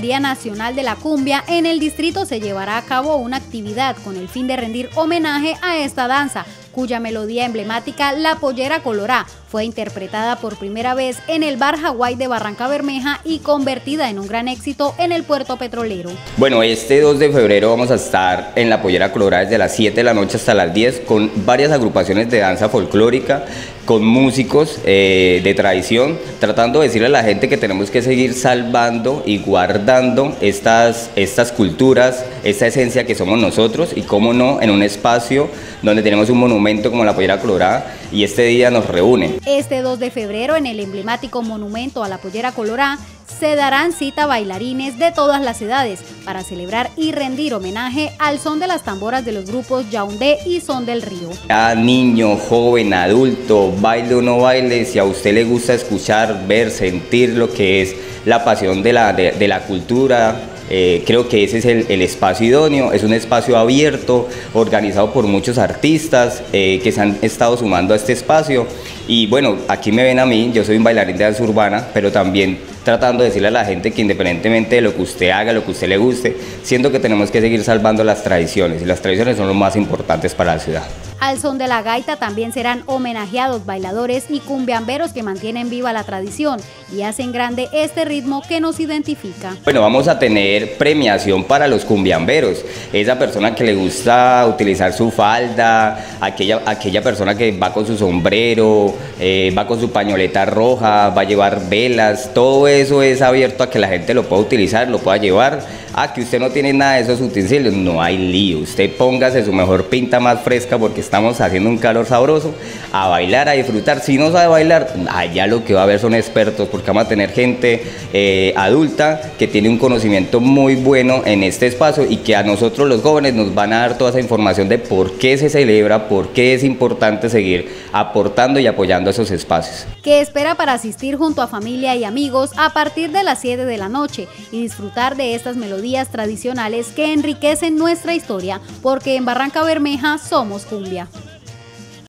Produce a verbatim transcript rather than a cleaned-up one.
Día Nacional de la Cumbia, en el distrito se llevará a cabo una actividad con el fin de rendir homenaje a esta danza, cuya melodía emblemática, La Pollera Colorá, fue interpretada por primera vez en el Bar Hawái de Barrancabermeja y convertida en un gran éxito en el puerto petrolero. Bueno, este dos de febrero vamos a estar en La Pollera Colorá desde las siete de la noche hasta las diez con varias agrupaciones de danza folclórica, con músicos eh, de tradición, tratando de decirle a la gente que tenemos que seguir salvando y guardando estas, estas culturas, esta esencia que somos nosotros, y cómo no, en un espacio donde tenemos un monumento como La Pollera Colorá, y este día nos reúne. Este dos de febrero, en el emblemático monumento a La Pollera Colorá, se darán cita bailarines de todas las edades para celebrar y rendir homenaje al son de las tamboras de los grupos Yaoundé y Son del Río. A niño, joven, adulto, baile o no baile, si a usted le gusta escuchar, ver, sentir lo que es la pasión de la, de, de la cultura, Eh, creo que ese es el, el espacio idóneo. Es un espacio abierto, organizado por muchos artistas eh, que se han estado sumando a este espacio. Y bueno, aquí me ven a mí, yo soy un bailarín de danza urbana, pero también tratando de decirle a la gente que independientemente de lo que usted haga, lo que a usted le guste, siento que tenemos que seguir salvando las tradiciones, y las tradiciones son lo más importantes para la ciudad. Al son de la gaita también serán homenajeados bailadores y cumbiamberos que mantienen viva la tradición y hacen grande este ritmo que nos identifica. Bueno, vamos a tener premiación para los cumbiamberos, esa persona que le gusta utilizar su falda, aquella, aquella persona que va con su sombrero, eh, va con su pañoleta roja, va a llevar velas, todo eso es abierto a que la gente lo pueda utilizar, lo pueda llevar. Ah, que usted no tiene nada de esos utensilios, no hay lío, usted póngase su mejor pinta más fresca porque estamos haciendo un calor sabroso, a bailar, a disfrutar. Si no sabe bailar, allá lo que va a haber son expertos, porque vamos a tener gente eh, adulta que tiene un conocimiento muy bueno en este espacio, y que a nosotros los jóvenes nos van a dar toda esa información de por qué se celebra, por qué es importante seguir aportando y apoyando esos espacios. Que espera para asistir junto a familia y amigos a partir de las siete de la noche y disfrutar de estas melodías tradicionales que enriquecen nuestra historia, porque en Barrancabermeja somos cumbia.